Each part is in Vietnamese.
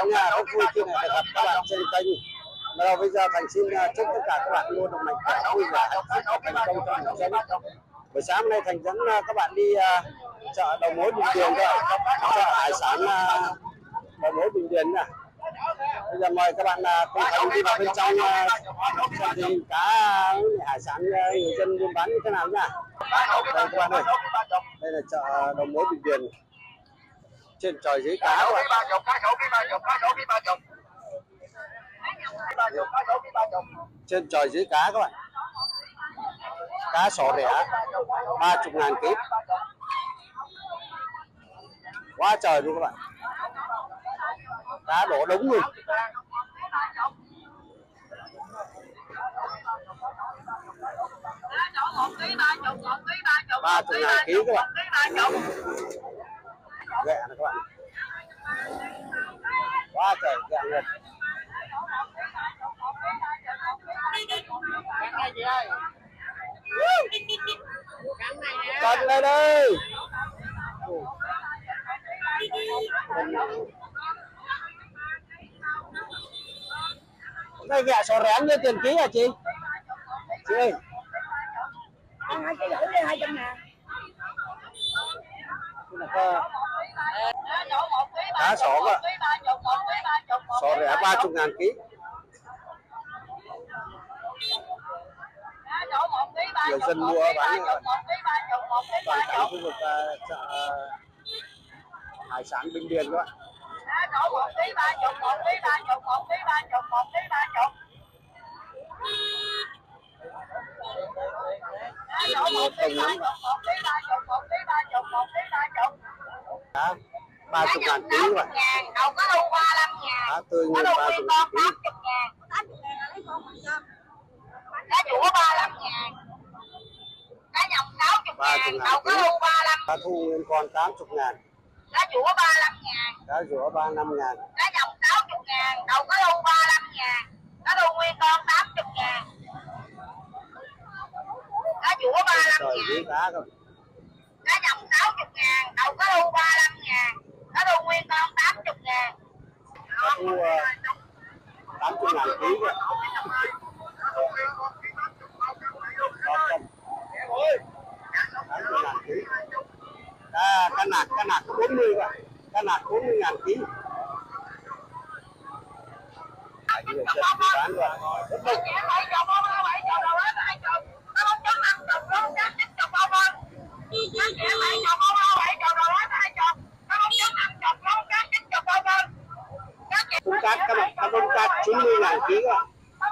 nha, rất vui khi này được gặp các bạn trên kênh. Rồi bây giờ Thành xin chúc tất cả các bạn luôn đồng hành khỏe vui vẻ, hạnh phúc thành công trong cuộc sống. Buổi sáng hôm nay Thành dẫn các bạn đi chợ đầu mối Bình Điền rồi, chợ hải sản đầu mối Bình Điền nè. Bây giờ mời các bạn cùng Thành đi vào bên trong xem tình cá hải sản người dân buôn bán như thế nào nha. Đây các bạn ơi, đây là chợ đầu mối Bình Điền. Trên trời dưới cá các bạn. Trên trời dưới cá các bạn. Cá sò rẻ 30.000 kg. Quá trời luôn các bạn. Cá đổ đống luôn. Ba chục ngàn ký các bạn. Ghẹ này các bạn. Quá trời ghẹ luôn. Con lên đây. Đây ghẹ sò rẻ như tiền ký hả chị? Chị ơi. Chị gửi đi 200.000. Cá sò cơ. Sò rẻ 30.000 ký. Người dân mua bán toàn cảnh khu vực chợ hải sản Bình Điền các bạn. Cá 30.000 ký các bạn. Đầu có đu 35.000. Cá tươi nguyên 30.000 ký. Cá chũa 35.000. Cá nhồng 60.000. Đầu có đu 35. Cá thu nguyên con 80.000. Cá chũa 35.000. Cá rửa 35.000. Cá nhồng 60.000. Đầu có đu 35.000. Cá đu nguyên con 80.000. Cá chũa 35.000. Cá không? Cá nhồng 60.000. Đầu có đu 35.000. Cá đu nguyên con 80.000. Cá thu 80.000 ký kìa. 80.000 ký. Cá nạc có 40 các bạn. Cá nạc 40.000 ký. Người dân bán rồi. Con cát các bạn, con cát 90.000 ký các bạn.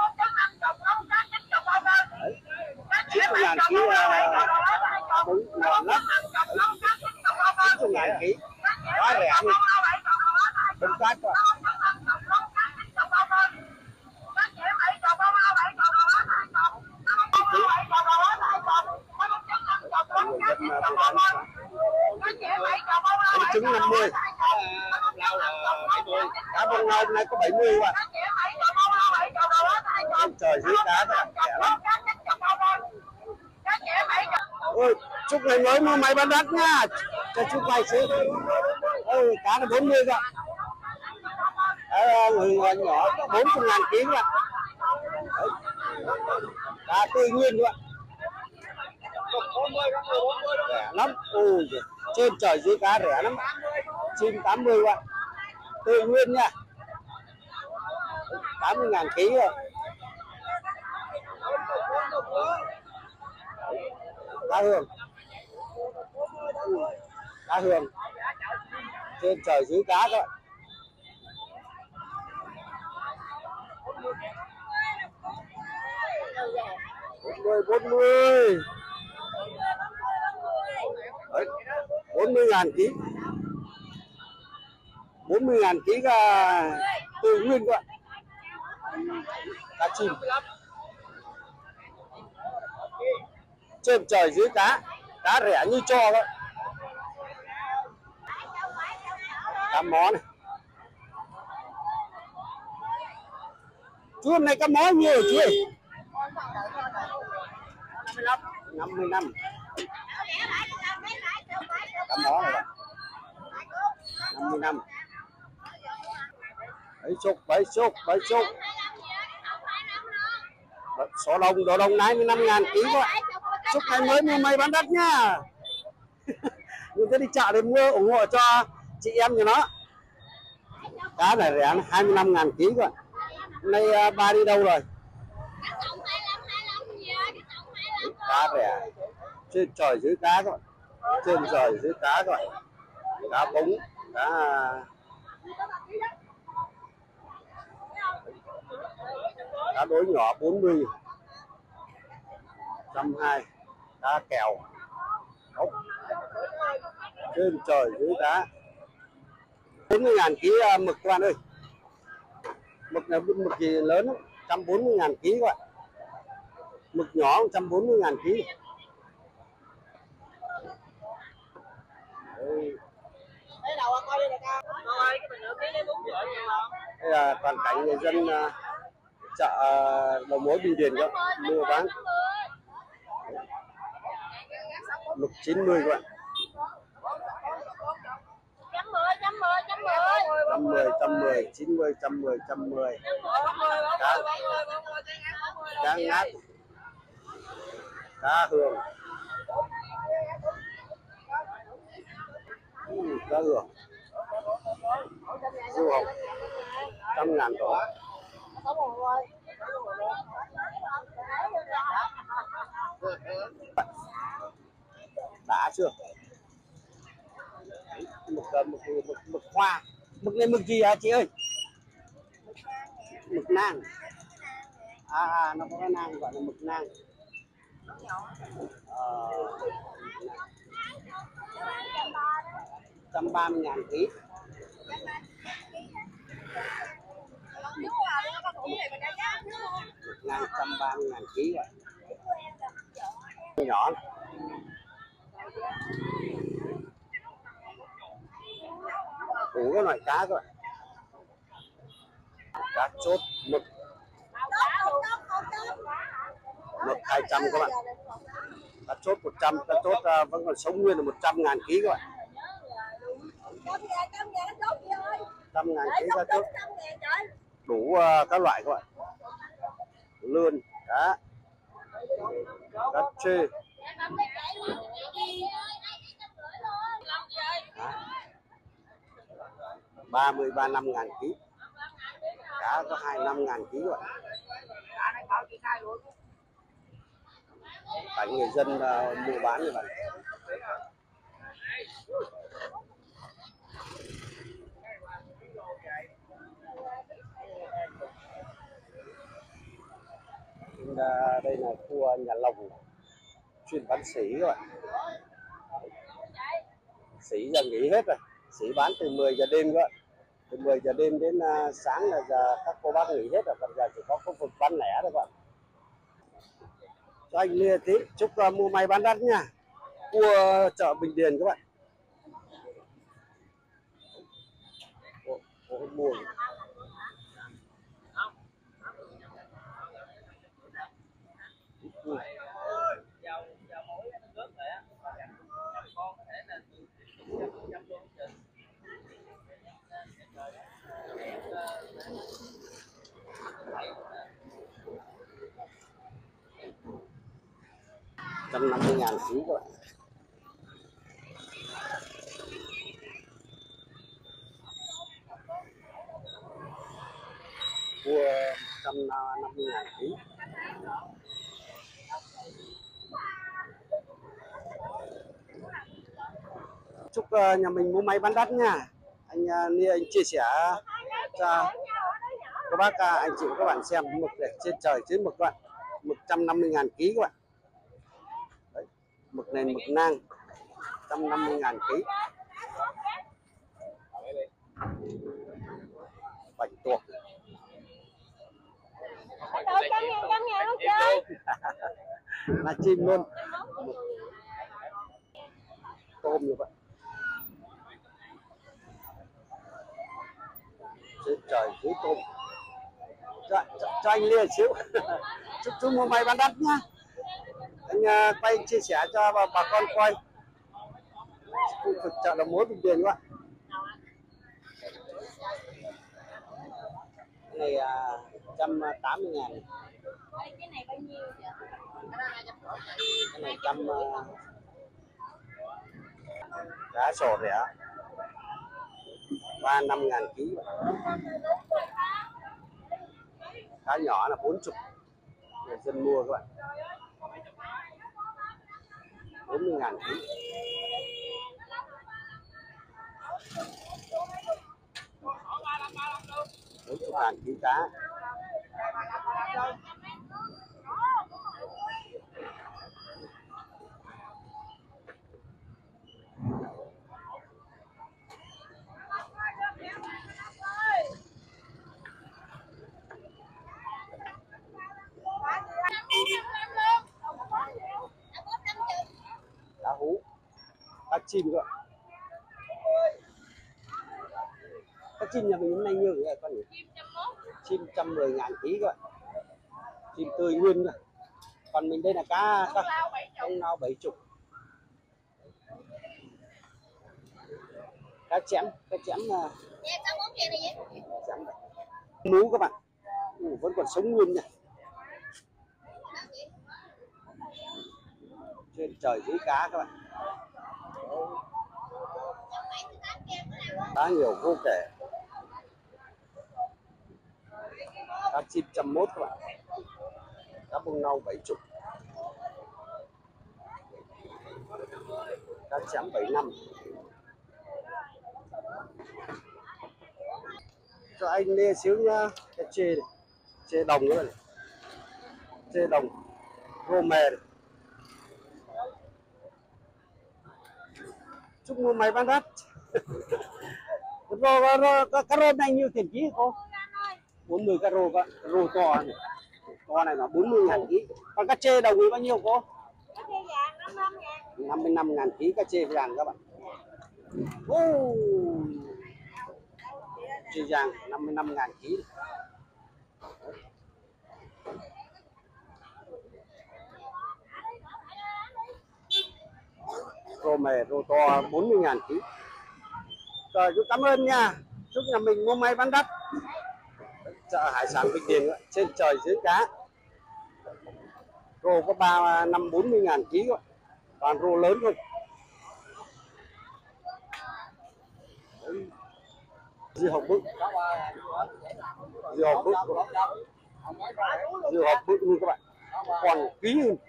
90.000 ký cũng ngon lắm. 90.000 ký quá rẻ luôn. Con cát các bạn. Trứng 50. Cá bông hôm nay có 70 bạn. Trời dưới cá rẻ lắm. Ôi, chúc ngày mới mua máy bán đắt nha. Cho chúc ngày xíu. Ôi, cá là 40 bạn. Người nhỏ 40.000 ký bạn. Cá tươi nguyên bạn. Rẻ lắm. Ôi, trên trời dưới cá rẻ lắm. Chim 80 bạn. Tươi nguyên nha. 80.000 ký rồi. Cá hương. Cá hương. Trên trời dưới cá các bạn. 40. 40.000 ký. 40.000 ký cá tươi nguyên các bạn. Cá chim. Trên trời dưới cá. Cá rẻ như cho đó. Cá mó này. Chú hôm nay cá mó nhiều chú ơi. 55. Cá mó này bạn. 55. bảy chục. Số đồng đồ đồng 25.000 ký quá. Chúc ngày mới mua may bán đắt nhá. Mình sẽ đi chợ để mua ủng hộ cho chị em cho nó. Cá này rẻ 25.000 ký quá. Hôm nay ba đi đâu rồi? Cá rẻ. Trên trời dưới cá các bạn. Trên trời dưới cá các bạn. Cá bống, cá đối nhỏ 40, 120, cá kèo. Ốc. Trên trời dưới cá. 40.000 ký mực các bạn ơi. Mực là mực gì lớn 140.000 ký các bạn. Mực nhỏ 140.000 ký. Đây là toàn cảnh người dân chợ đầu mối Bình Điền các bạn mua bán. Mực 90 các bạn. 110, 90, 110, 110. Cá ngát. Cá hường. Cá hường. Du hồng 100.000 tổ. Đã chưa? Mực hoa. Mực này mực gì hả chị ơi? Mực nang. Nó có cái nang gọi là mực nang. 130.000 ký. Mực nang 130.000 ký vậy. Nhỏ. Đủ các loại cá rồi. Cá chốt mực. Mực 200 các bạn. Cá chốt 100, cá chốt vẫn còn sống nguyên là 100.000 ký các bạn. 100.000 ký cá chốt. Đủ các loại các bạn. Lươn, cá. Cá trê. 35.000 ký. Cá có 25.000 ký các bạn. Cảnh người dân mua bán như vậy. Đây là khu nhà lồng chuyên bán sỉ các bạn. Sỉ giờ nghỉ hết rồi. Sỉ bán từ 10 giờ đêm các bạn. Từ 10 giờ đêm đến sáng là giờ các cô bác nghỉ hết rồi. Còn giờ chỉ có khu vực bán lẻ thôi các bạn. Cho anh Lê tí, chúc mua may bán đắt nha. Cua chợ Bình Điền các bạn. Mua. $150.000 ký các bạn. Cua 150.000 ký. Chúc nhà mình mua may bán đắt nha. Anh chia sẻ cho các bác anh chị các bạn xem mực để trên trời dưới mực các bạn. Mực 150.000 ký các bạn. Đấy, mực này mực nang 150.000 ký. Bạch tuộc. Là chim luôn. Tôm như vậy. Trên trời dưới tôm. Cho anh Lê xíu. Chúc chú mua may bán đắt nhá. Anh quay chia sẻ cho bà con coi. Khu vực chợ đầu mối Bình Điền các bạn. này 180.000. Cái này bao nhiêu vậy? Cái này cá sò rẻ 35.000 ký. Cá nhỏ là 40 người dân mua các bạn, 40.000 ký. 40.000 ký cá. Cá hú, cá chim các bạn. Cá chim nhà mình hôm nay nhiêu vậy con nhỉ? Chim 110.000 ký các bạn. Chim tươi nguyên rồi. Còn mình đây là cá công lao 70. Cá chẽm chẽm mú các bạn. Vẫn còn sống nguyên nha. Trên trời dưới cá các bạn. Cá nhiều vô kể. Cá chim 101 các bạn. Cá bông nâu 70. Cá chẽm 75. Cho anh lên xíu nhá. Cái chê này. Chê đồng nữa này. Chê đồng rô mè này. Chúc mua máy bán đắt. Cá rô này nhiêu tiền ký cô? 40 cá rô, rô to này. To này là 40.000 ký. Còn cá chê đồng bao nhiêu cô? Cá chê vàng 55.000. 55.000 ký cá chê vàng các bạn. Chê vàng 55.000 ký. Rô mè rô to 40.000 ký. Rồi chú cảm ơn nha. Chúc nhà mình mua may bán đắt. Chợ hải sản Bình Điền trên trời dưới cá. Rô có 40.000 ký rồi. Toàn rô lớn thôi. Dưa hấu bự. Dưa hấu bự. Dưa hấu bự như các bạn. Còn ký hơn.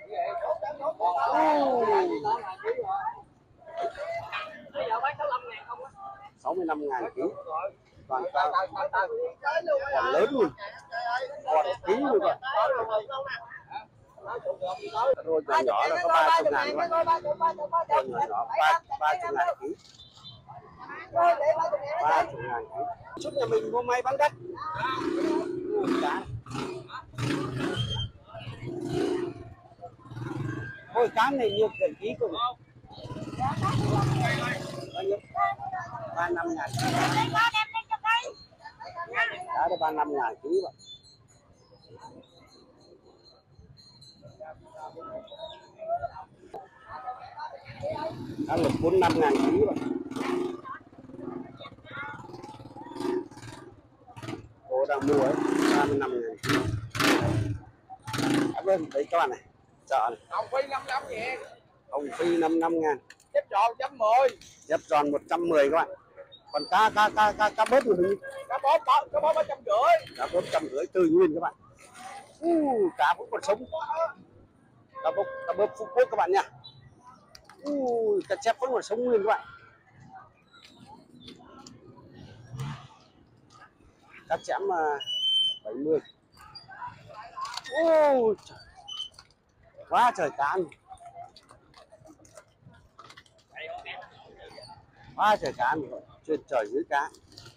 65.000 ký. Toàn cao. Còn lớn luôn. Còn ký như vậy. Rồi nhỏ nhỏ là có 30.000 các bạn. Rồi nhỏ nhỏ 30.000 ký. 30.000 ký. Chúc nhà mình mua may bán đắt. Cá. Thôi cá này nhiều tiền ký cùng. Bao nhiêu? 35.000 ký. Cá đây 35.000 ký vậy. Cá lực 45.000 ký vậy. Cô đang mua ấy 35.000 ký. Cảm ơn đấy các bạn này. Chợ này. Hồng phi 55.000. Hồng phi 55.000. Chép tròn 110. Chép tròn 110 các bạn. Còn cá bớp của mình. Cá bóp 350. Cá bớp 150 tươi nguyên các bạn. Cá vẫn còn sống. Cá bớp Phú Quốc các bạn nha. Cá chép vẫn còn sống nguyên các bạn. Cá chẽm 70. Quá trời cá. Quá trời cá trên trời dưới cá.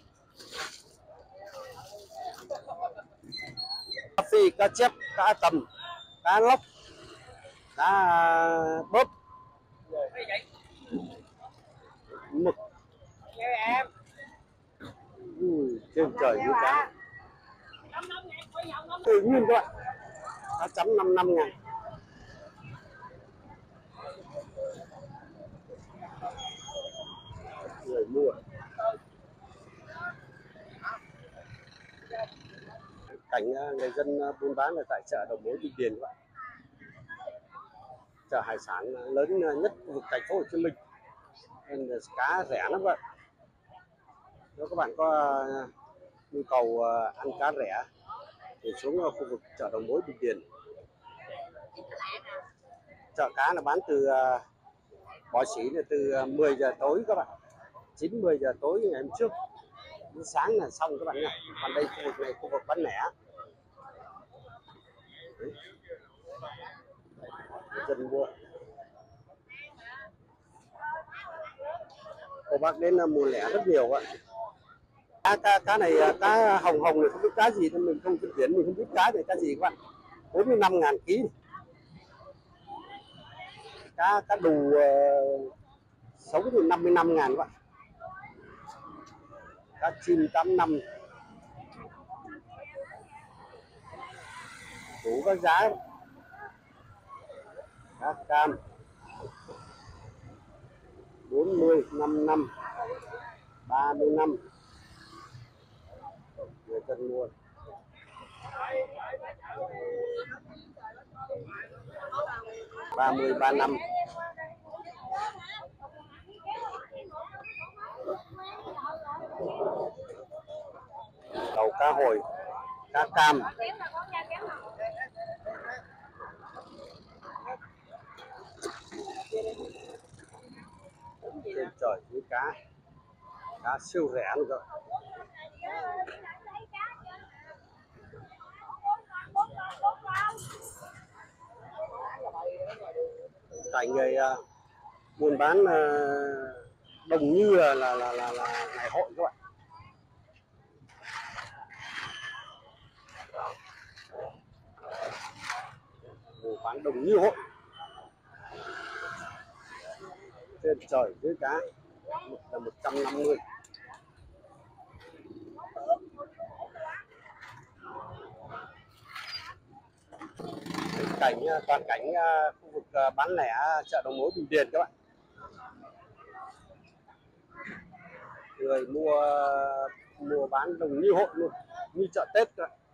Cá phi, cá chép, cá tầm, cá lóc, cá bớp, mực. Trên trời dưới cá. Tự nhiên các bạn. Cá chấm 55.000. Người mua. cảnh người dân buôn bán ở tại chợ đầu mối Bình Điền các bạn. Chợ hải sản lớn nhất khu vực thành phố Hồ Chí Minh, nên cá rẻ lắm vậy. Nếu các bạn có nhu cầu ăn cá rẻ thì xuống khu vực chợ đầu mối Bình Điền. Chợ cá là bán từ Bò Xỉ là từ 10 giờ tối các bạn, 9-10 giờ tối ngày hôm trước đến sáng là xong các bạn nha. Còn đây khu vực này khu vực bán lẻ. Dân mua. Cô bác đến mua lẻ rất nhiều ạ. Cá này cá hồng hồng này không biết cá gì nên mình không phân biệt, mình không biết cá này cá gì các bạn. 45.000 kg. Cá đù sống thì 55.000 các bạn. Cá chim 85. Đủ các giá. Cá cam 40, 55, 35. Người dân mua. Ba mươi, 35. Đầu cá hồi, cá cam. Trên trời với cá siêu rẻ luôn rồi. Cảnh người buôn bán đông như là ngày hội các bạn. Buôn bán đông như hội. Trên trời với cá là 150. Toàn cảnh khu vực bán lẻ chợ đầu mối Bình Điền các bạn. Người mua bán đông như hội luôn, như chợ Tết các bạn.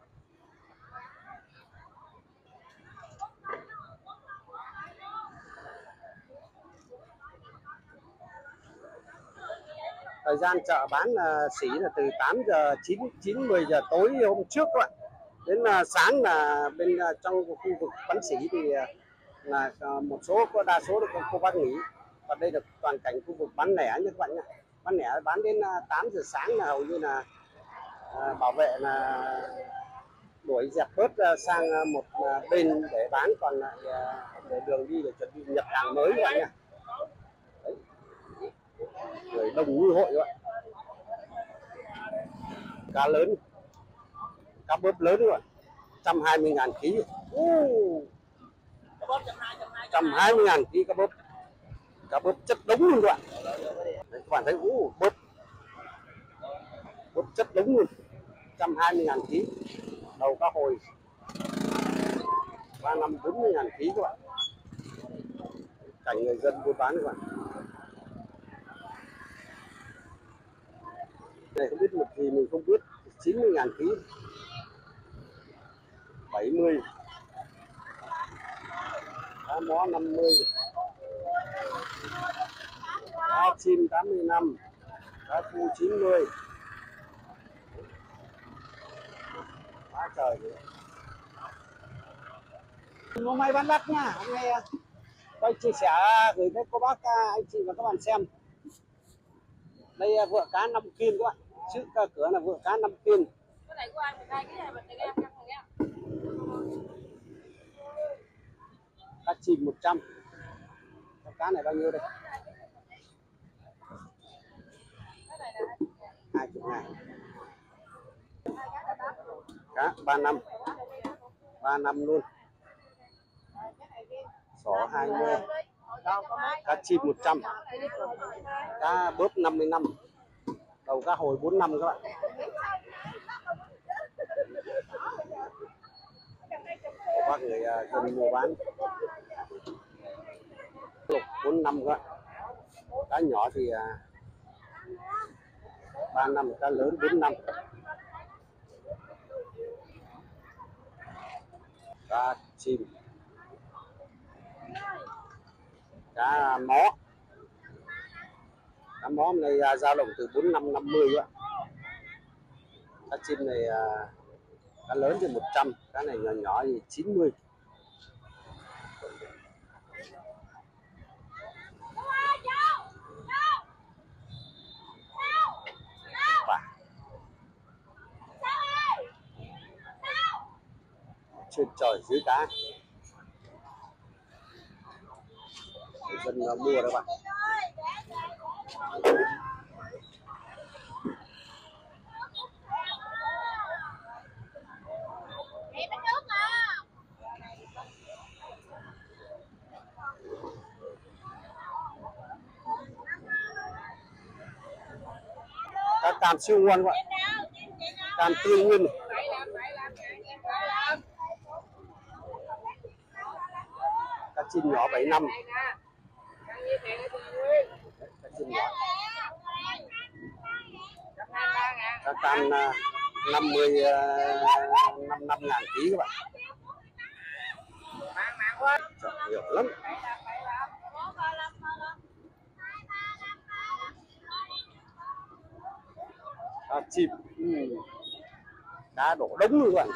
Thời gian chợ bán xỉ là từ 8 giờ 9-10 giờ tối hôm trước các bạn. Đến sáng là bên trong khu vực bán xỉ thì là một số đa số là cô bác nghỉ. Còn đây là toàn cảnh khu vực bán lẻ như các bạn nhé. Bán lẻ bán đến 8 giờ sáng là hầu như là bảo vệ là đuổi dẹp bớt sang một bên để bán, còn lại để đường đi để chuẩn bị nhập hàng mới các bạn nhé. Đấy. Người đông như hội các bạn. Cá lớn, cá bớp lớn các bạn, 120.000 kg. 120.000 kg cá bớp chất đống luôn các bạn. Đấy, các bạn thấy bớp chất đống luôn, 120.000 kg. Đầu cá hồi 35-40.000 kg các bạn. Cảnh người dân buôn bán các bạn. Này không biết một gì mình không biết. 90.000 kg, 70. Cá mó 50. Cá chim 85. Cá thu 90. Quá trời nữa. Hôm nay bán đắt nha. Hôm nay quay chia sẻ gửi đến cô bác, anh chị và các bạn xem. Đây vựa cá 5 kiên các bạn. Chữ cửa là vựa cá 5 kiên. Cái này của anh, cái này mình đem căng nhé. Cá chìm 100. Cá này bao nhiêu đây? 20.000. Cá 35. 35 luôn. Sỏ 20. Cá chim 100. Cá bớp 55. Đầu cá hồi 45 các bạn. Có bác người dân mua bán. Lục 45 các bạn. Cá nhỏ thì 35, cá lớn 45. cá chim, cá mó. Cá mó này dao động từ 45-50 ạ. Cá chim này cá lớn thì 100, cá này nhỏ nhỏ thì 90. Trên trời dưới cá, người dân mua đó bạn. Cá cam siêu ngon các bạn, cam tươi nguyên. Cá chim nhỏ 75. Cá chim nhỏ. Cá cam 55.000 ký các bạn. Trời, nhiều lắm. Cá chim, cá đổ đống luôn các bạn.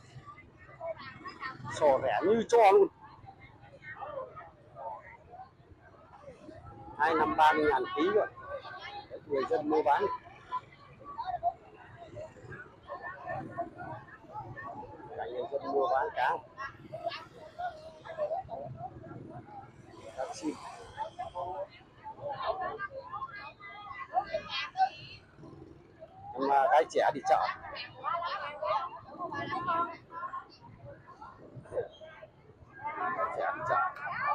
Sò rẻ như cho luôn. 25-30.000 ký rồi. Người dân mua bán. Cả người dân mua bán cá. Cá chim. Mà gái trẻ đi chợ. Trẻ đi chợ.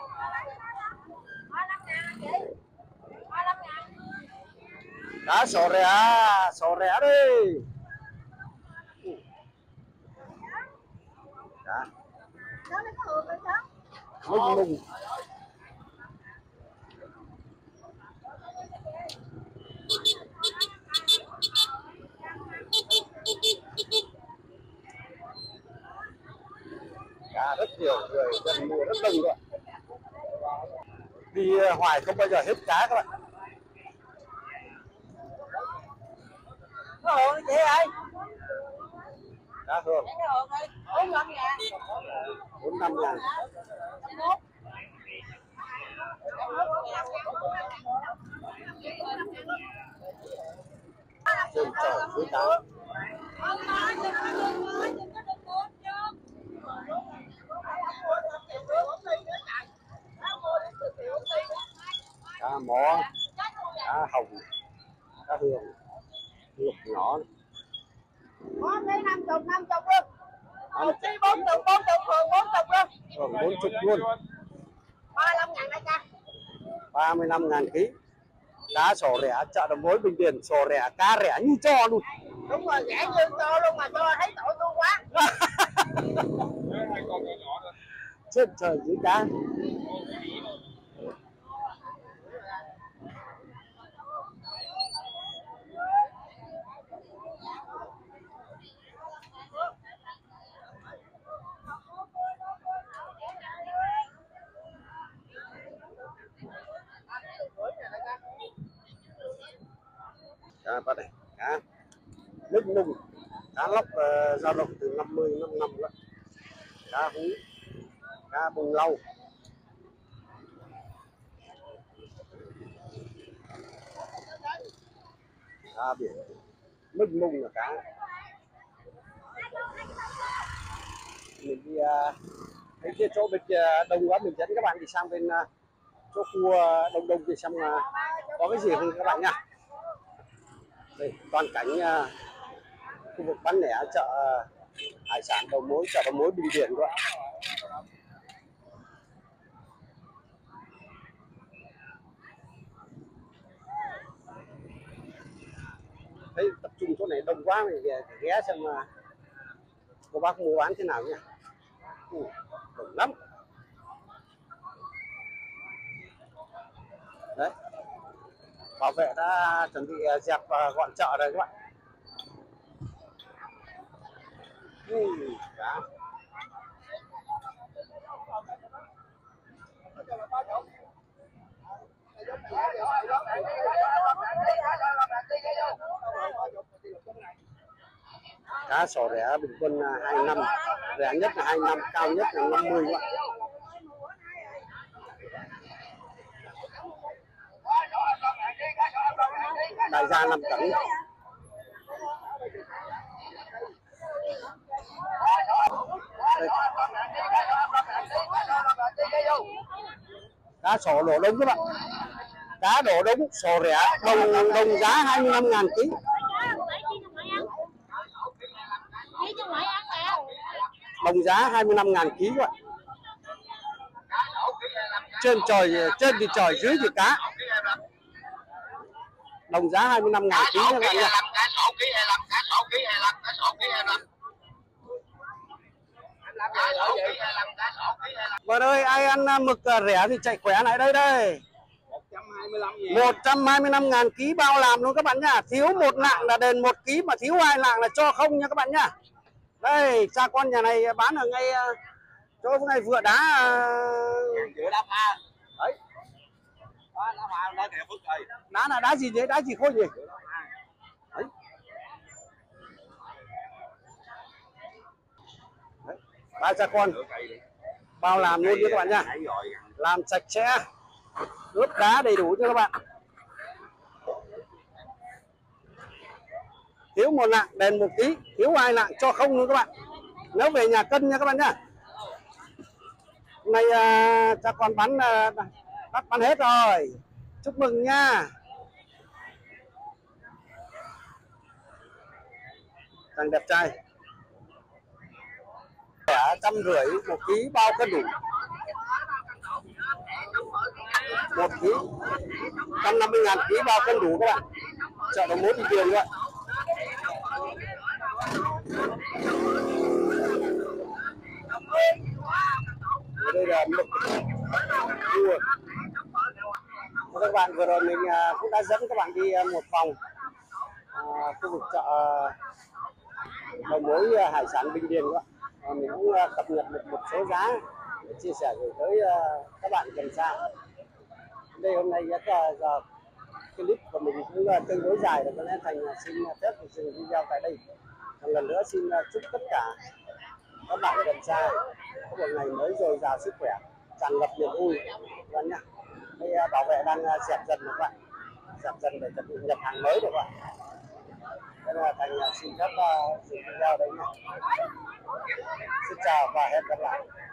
Cá sò rẻ đi. Cá mông mông. Cá rất nhiều, người dân mua rất đông rồi. Đi hoài không bao giờ hết cá các bạn. Hường chị ơi. Cá hương. 45.000. 45.000. Trên trời dưới cá. Cá mó, cá hồng, cá hương, hương nhỏ. Có mấy 50 luôn. Một ký 40 Hường 40 luôn. 40 luôn. 35.000 đây cha. 35.000 ký. Cá sò rẻ chợ Đầu Mối Bình Điền, sò rẻ, cá rẻ như cho luôn. Đúng rồi, rẻ như cho luôn mà cho thấy tội tôi quá. Trên trời dưới cá. Cá bắt này, cá nước nung, cá lóc dao động từ 50-55 đó. Cá hú, cá bông lau. Cá biển, nước nung là cá. Mình đi cái kia chỗ bên kia đông quá, mình dẫn các bạn đi sang bên chỗ khu đông thì xem có cái gì không các bạn nha. Đây toàn cảnh khu vực bán lẻ chợ hải sản chợ Đầu Mối Bình Điền các bạn. Thấy tập trung chỗ này đông quá thì ghé xem cô bác mua bán thế nào nhỉ. Đông lắm. Đấy, bảo vệ đã chuẩn bị dẹp và gọn chợ rồi các bạn. Cá. Cá sò rẻ bình quân 25, rẻ nhất là 25, cao nhất là 50 các bạn. Đại gia 5 tấn. Đây. Cá sò đổ đống các bạn. Cá đổ đống sò rẻ, đồng giá 25.000 kg. Đồng giá 25.000 kg các bạn. Trên thì trời, dưới thì cá. Đồng giá 25.000 kg các bạn nha. Vâng ơi, ai ăn mực rẻ thì chạy khỏe lại đây đây. 125.000 kg bao làm luôn các bạn nhá. Thiếu một lạng là đền 1 kg, mà thiếu 2 lạng là cho không nha các bạn nhá. Đây, cha con nhà này bán ở ngay chỗ ngay vựa đá đá pha. Đấy. Đá pha đá kìa Phước ơi. Đá là đá gì vậy? Đá gì khôi nhỉ? Đấy. Đấy. Ba cha con bao làm luôn nha các bạn nhá. Làm sạch sẽ, ướp đá đầy đủ cho các bạn. Thiếu 1 lạng đền 1 kg, thiếu 2 lạng cho không luôn các bạn. Nếu về nhà cân nha các bạn nhá. Hôm nay cha con bán hết rồi. Chúc mừng nha. Thằng đẹp trai. 150 1 kg bao cân đủ. 1 kg 150.000 kg bao cân đủ các bạn. Chợ Đầu Mối Bình Điền các bạn. Đây là mực cua. Các bạn, vừa rồi mình cũng đã dẫn các bạn đi một vòng khu vực chợ Đầu Mối Hải sản Bình Điền các bạn. Mình cũng cập nhật được một số giá để chia sẻ gửi tới các bạn gần xa. Đây hôm nay rất giờ clip của mình cũng tương đối dài, rồi có lẽ Thành xin phép được dừng video tại đây. Một lần nữa xin chúc tất cả các bạn gần xa có một ngày mới dồi dào sức khỏe, tràn ngập niềm vui các bạn nhá. Đây bảo vệ đang dẹp dần các bạn, dẹp dần để chuẩn bị nhập hàng mới được các bạn. Thế là Thành xin phép dừng video đây nhé. Xin chào và hẹn gặp lại.